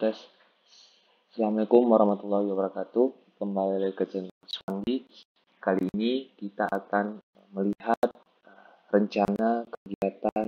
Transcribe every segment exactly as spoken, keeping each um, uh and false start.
Tes. Assalamualaikum warahmatullahi wabarakatuh. Kembali lagi ke channel Swandi. Kali ini kita akan melihat rencana kegiatan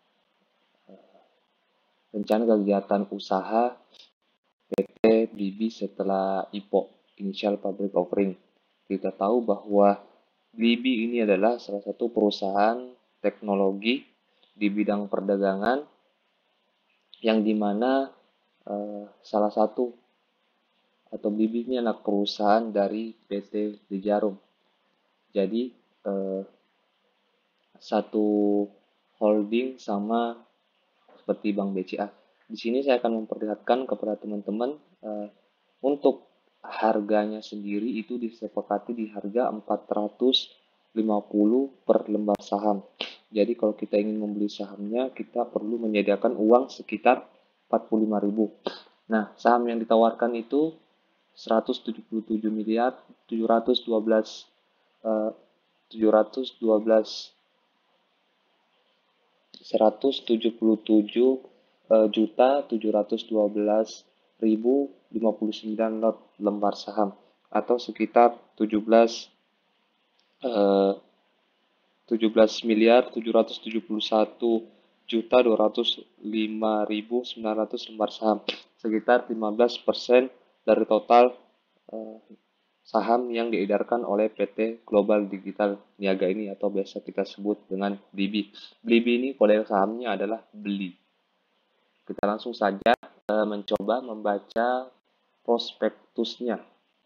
rencana kegiatan usaha P T Blibi setelah I P O, Initial Public Offering. Kita tahu bahwa Blibi ini adalah salah satu perusahaan teknologi di bidang perdagangan yang dimana eh, salah satu atau Blibi ini anak perusahaan dari P T The Djarum. Jadi eh, satu holding sama seperti Bank B C A. Di sini saya akan memperlihatkan kepada teman-teman eh, untuk harganya sendiri itu disepakati di harga empat ratus lima puluh per lembar saham. Jadi kalau kita ingin membeli sahamnya, kita perlu menyediakan uang sekitar empat puluh lima ribu. Nah, saham yang ditawarkan itu seratus tujuh puluh tujuh miliar tujuh ratus dua belas uh, tujuh ratus dua belas seratus tujuh puluh tujuh juta tujuh ratus dua belas ribu lima puluh sembilan lot lembar saham atau sekitar tujuh belas uh, tujuh belas miliar tujuh ratus tujuh puluh satu juta dua ratus lima ribu sembilan ratus lembar saham, sekitar lima belas persen dari total uh, saham yang diedarkan oleh P T Global Digital Niaga ini atau biasa kita sebut dengan Blibi. Blibi ini kode sahamnya adalah beli. Kita langsung saja uh, mencoba membaca prospektusnya.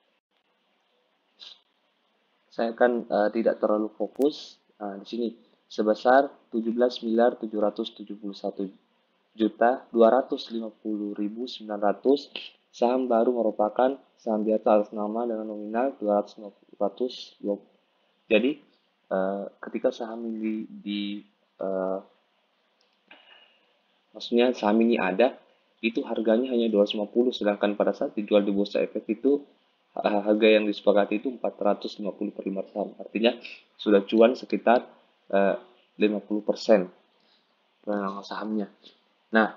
Saya akan uh, tidak terlalu fokus uh, di sini. Sebesar tujuh belas miliar tujuh ratus tujuh puluh satu juta dua ratus lima puluh ribu sembilan ratus. Saham baru merupakan saham biasa atas nama dengan nominal dua ratus. Jadi uh, ketika saham ini di uh, maksudnya saham ini ada, itu harganya hanya dua ratus lima puluh, sedangkan pada saat dijual di Bursa Efek itu uh, harga yang disepakati itu empat ratus lima puluh per lembar saham. Artinya sudah cuan sekitar uh, lima puluh persen sahamnya. Nah,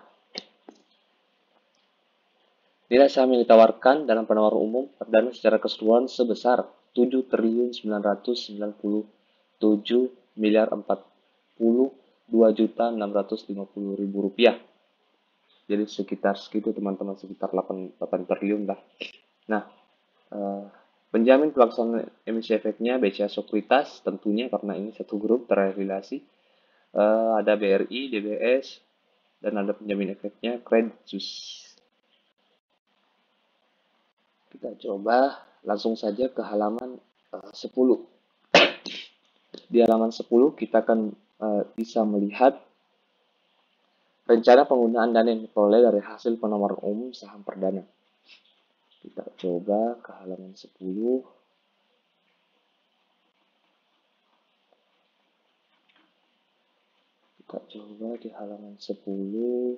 nilai saham yang ditawarkan dalam penawaran umum perdana secara keseluruhan sebesar tujuh triliun sembilan ratus sembilan puluh tujuh miliar empat puluh dua juta enam ratus lima puluh ribu rupiah. Jadi sekitar segitu teman-teman, sekitar delapan triliun lah. Nah, eh, penjamin pelaksanaan emisi efeknya B C A Sekuritas tentunya karena ini satu grup terafiliasi. Eh, ada B R I, D B S, dan ada penjamin efeknya Credit Suisse. Kita coba langsung saja ke halaman uh, sepuluh. Di halaman sepuluh kita akan uh, bisa melihat rencana penggunaan dana yang diperoleh dari hasil penawaran umum saham perdana. Kita coba ke halaman sepuluh. Kita coba di halaman sepuluh.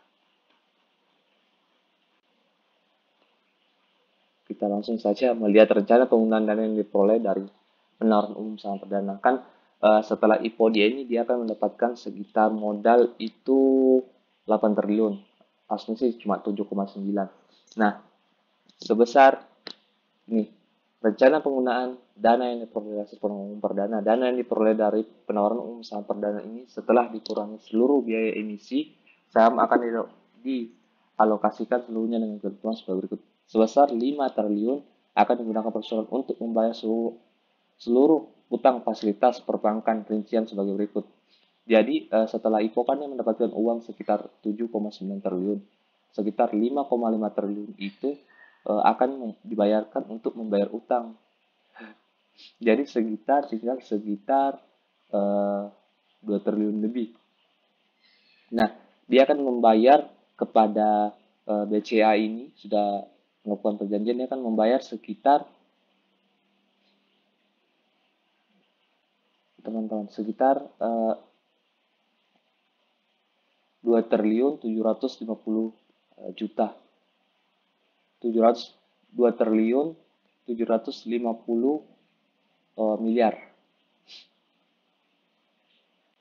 Kita langsung saja melihat rencana penggunaan dana yang diperoleh dari penawaran umum saham perdana. Kan uh, setelah I P O dia ini dia akan mendapatkan sekitar modal itu delapan triliun. Aslinya sih cuma tujuh koma sembilan. Nah, sebesar ini rencana penggunaan dana yang diperoleh dari penawaran umum perdana. Dana yang diperoleh dari penawaran umum saham perdana ini setelah dikurangi seluruh biaya emisi, saham akan dialokasikan seluruhnya dengan ketentuan sebagai berikut. Sebesar lima triliun akan digunakan persoalan untuk membayar seluruh, seluruh utang fasilitas perbankan rincian sebagai berikut. Jadi eh, setelah I P O kan yang mendapatkan uang sekitar tujuh koma sembilan triliun. Sekitar lima koma lima triliun itu eh, akan dibayarkan untuk membayar utang. Jadi sekitar tinggal sekitar eh, dua triliun lebih. Nah, dia akan membayar kepada eh, B C A ini sudah melakukan perjanjian, dia akan membayar sekitar teman-teman sekitar uh, dua triliun tujuh ratus lima puluh juta dua triliun tujuh ratus lima puluh uh, miliar.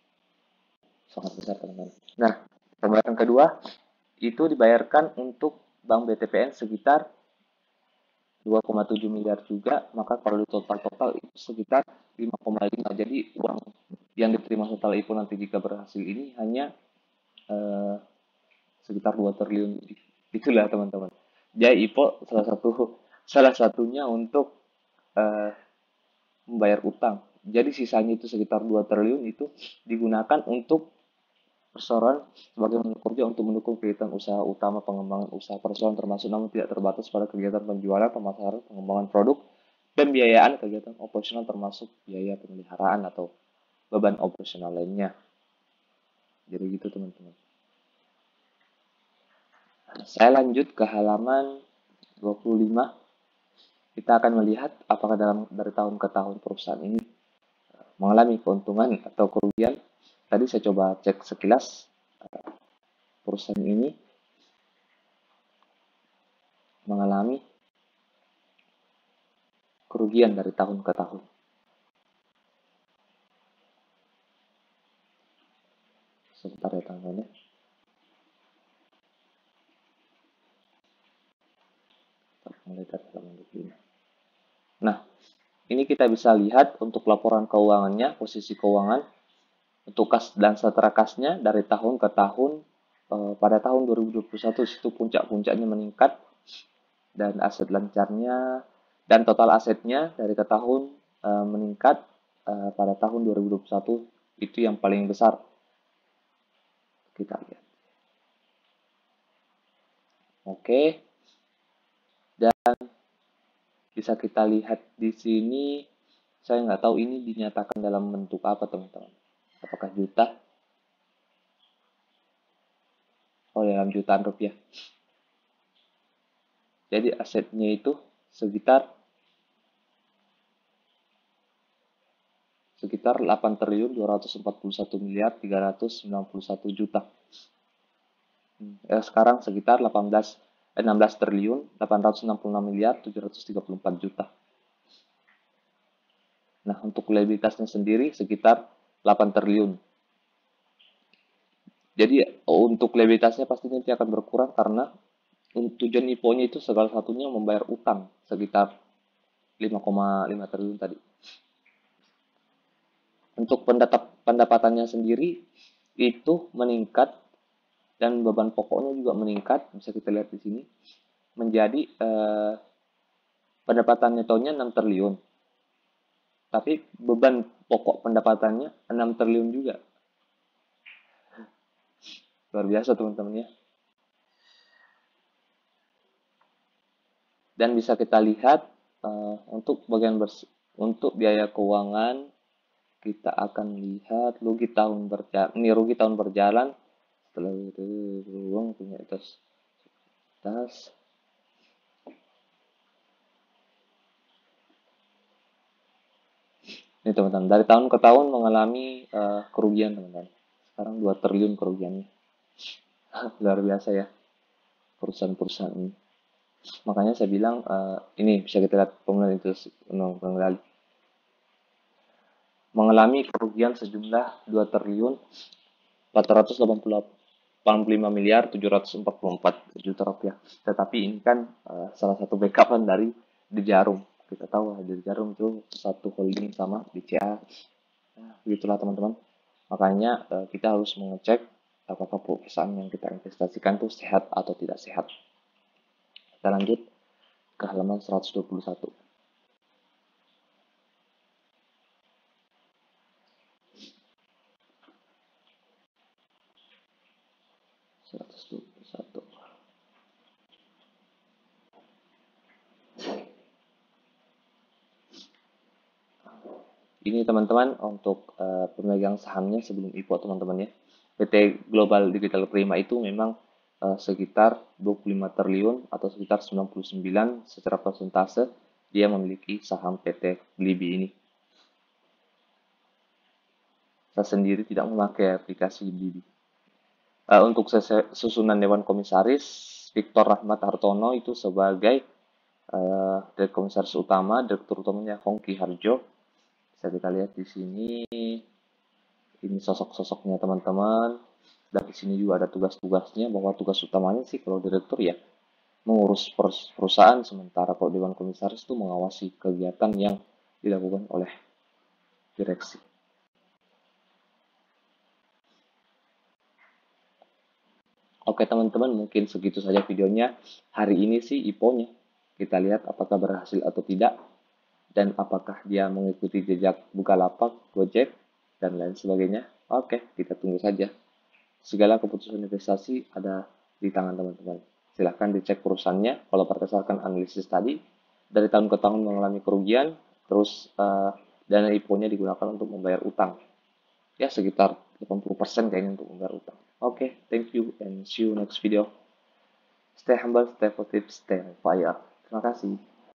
Sangat besar teman-teman. Nah, pembayaran kedua itu dibayarkan untuk Bank B T P N sekitar dua koma tujuh miliar juga, maka kalau di total-total itu sekitar lima koma lima. Jadi uang yang diterima setelah I P O nanti jika berhasil ini hanya eh, sekitar dua triliun. Itulah teman-teman. Jadi I P O salah satu salah satunya untuk eh, membayar utang. Jadi sisanya itu sekitar dua triliun itu digunakan untuk perseroan sebagai kerja untuk mendukung kegiatan usaha utama, pengembangan usaha perseroan termasuk namun tidak terbatas pada kegiatan penjualan, pemasaran, pengembangan produk, pembiayaan kegiatan operasional termasuk biaya pemeliharaan atau beban operasional lainnya. Jadi gitu teman-teman. Saya lanjut ke halaman dua puluh lima. Kita akan melihat apakah dalam dari tahun ke tahun perusahaan ini mengalami keuntungan atau kerugian. Tadi saya coba cek sekilas perusahaan ini mengalami kerugian dari tahun ke tahun. Sebentar ya teman-teman. Nah, ini kita bisa lihat untuk laporan keuangannya, posisi keuangan, untuk kas dan setara kasnya dari tahun ke tahun. Eh, pada tahun dua ribu dua puluh satu itu puncak-puncaknya meningkat dan aset lancarnya dan total asetnya dari ke tahun eh, meningkat eh, pada tahun dua ribu dua puluh satu itu yang paling besar. Kita lihat. Oke. Dan bisa kita lihat di sini, saya nggak tahu ini dinyatakan dalam bentuk apa teman-teman. Apakah juta? Oh, dalam jutaan rupiah. Jadi asetnya itu sekitar sekitar delapan triliun dua ratus empat puluh satu miliar tiga ratus sembilan puluh satu juta. Eh, sekarang sekitar delapan belas eh, enam belas triliun delapan ratus enam puluh enam miliar tujuh ratus tiga puluh empat juta. Nah, untuk likuiditasnya sendiri sekitar delapan triliun. Jadi untuk likuiditasnya pastinya nanti akan berkurang karena tujuan I P O-nya itu segala satunya membayar utang sekitar lima koma lima triliun tadi. Untuk pendapatannya sendiri itu meningkat dan beban pokoknya juga meningkat, bisa kita lihat di sini, menjadi eh, pendapatan netonya enam triliun. Tapi beban pokok pendapatannya enam triliun juga. Luar biasa teman-teman ya. Dan bisa kita lihat uh, untuk bagian untuk biaya keuangan kita akan lihat rugi tahun berjalan. Ini rugi tahun berjalan setelah itu uang punya tas tas ini teman-teman dari tahun ke tahun mengalami uh, kerugian teman-teman. Sekarang dua triliun kerugiannya. Luar biasa ya perusahaan-perusahaan ini. Makanya saya bilang uh, ini bisa kita lihat pemenuhan itu pengendali mengalami kerugian sejumlah dua triliun empat ratus delapan puluh lima miliar tujuh ratus empat puluh empat juta rupiah. Tetapi ini kan uh, salah satu backupan dari di Jarum. Kita tahu di Jarum itu satu holding sama B C A. Nah, begitulah teman-teman. Makanya uh, kita harus mengecek apakah perusahaan yang kita investasikan itu sehat atau tidak sehat. Kita lanjut ke halaman seratus dua puluh satu. seratus dua puluh satu. Ini teman-teman untuk uh, pemegang sahamnya sebelum I P O teman-teman ya. P T Global Digital Prima itu memang uh, sekitar dua puluh lima triliun atau sekitar sembilan puluh sembilan secara persentase dia memiliki saham P T Glibi ini. Saya sendiri tidak memakai aplikasi Glibi. Uh, untuk susunan Dewan Komisaris, Victor Rahmat Hartono itu sebagai uh, Direktur Komisaris Utama, Direktur Utamanya Hongki Harjo. Bisa kita lihat di sini, ini sosok-sosoknya teman-teman. Dan di sini juga ada tugas-tugasnya, bahwa tugas utamanya sih kalau direktur ya mengurus perusahaan, sementara kalau Dewan Komisaris itu mengawasi kegiatan yang dilakukan oleh direksi. Oke teman-teman, mungkin segitu saja videonya. Hari ini sih I P O-nya. Kita lihat apakah berhasil atau tidak, dan apakah dia mengikuti jejak Bukalapak, Gojek, dan lain sebagainya. Oke, kita tunggu saja. Segala keputusan investasi ada di tangan teman-teman. Silahkan dicek perusahaannya. Kalau berdasarkan analisis tadi, dari tahun ke tahun mengalami kerugian, terus uh, dana I P O-nya digunakan untuk membayar utang. Ya, sekitar delapan puluh persen kayaknya untuk membayar utang. Oke, okay, thank you and see you next video. Stay humble, stay positive, stay on fire. Terima kasih.